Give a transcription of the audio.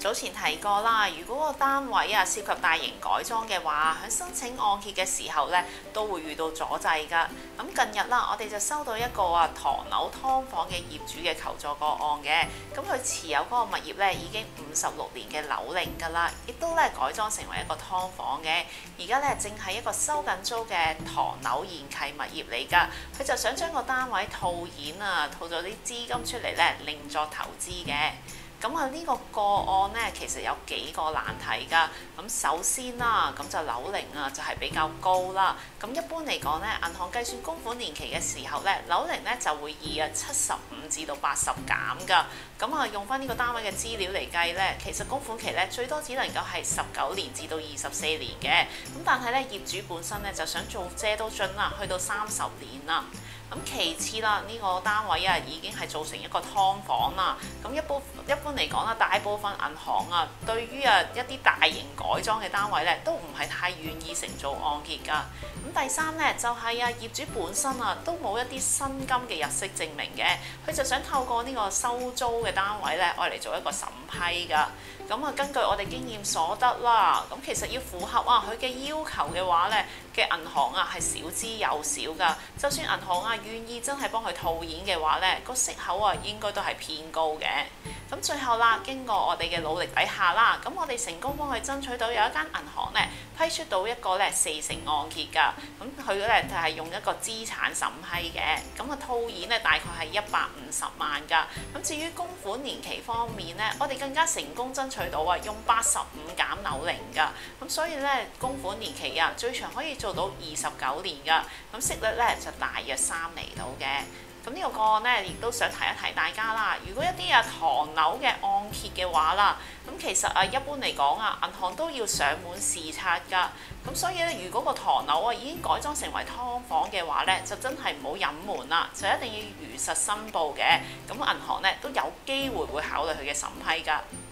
早前提過啦，如果個單位涉及大型改裝嘅話，喺申請按揭嘅時候咧，都會遇到阻滯㗎。咁近日啦，我哋就收到一個唐樓劏房嘅業主嘅求助個案嘅。咁佢持有嗰個物業咧已經56年嘅樓齡㗎啦，亦都咧改裝成為一個劏房嘅。而家咧正係一個收緊租嘅唐樓現契物業嚟㗎。佢就想將個單位套現套咗啲資金出嚟咧，另作投資嘅。咁呢個個案呢，其實有幾個難題㗎。咁首先啦，咁就樓齡就係比較高啦。咁一般嚟講呢，銀行計算供款年期嘅時候呢，樓齡呢就會以75至到80減㗎。咁用翻呢個單位嘅資料嚟計呢，其實供款期呢最多只能夠係19年至到24年嘅。咁但係呢，業主本身呢就想做借都進啦，去到30年啦。咁其次啦，呢個單位已經係做成一個劏房啦。咁一般嚟講啦，大部分銀行對於一啲大型改裝嘅單位咧，都唔係太願意承做按揭㗎。咁第三咧就係業主本身都冇一啲薪金嘅入息證明嘅，佢就想透過呢個收租嘅單位咧，愛嚟做一個審批㗎。咁根據我哋經驗所得啦，咁其實要符合佢嘅要求嘅話咧，嘅銀行係少之又少㗎。就算銀行願意真係幫佢套現嘅話咧，個息口應該都係偏高嘅。咁最後啦，經過我哋嘅努力底下啦，咁我哋成功幫佢爭取到有一間銀行咧批出到一個4成按揭㗎。咁佢咧就係用一個資產審批嘅，咁套現咧大概係150萬㗎。咁至於供款年期方面咧，我哋更加成功爭取到用85減樓齡㗎。咁所以咧供款年期最長可以做到29年㗎。咁息率咧就大約3厘到嘅。咁呢個個案咧，亦都想提一提大家啦。如果一啲唐樓嘅按揭嘅話啦，咁其實一般嚟講銀行都要上門視察㗎。咁所以咧，如果個唐樓已經改裝成為劏房嘅話咧，就真係唔好隱瞞啦，就一定要如實申報嘅。咁銀行咧都有機會會考慮佢嘅審批㗎。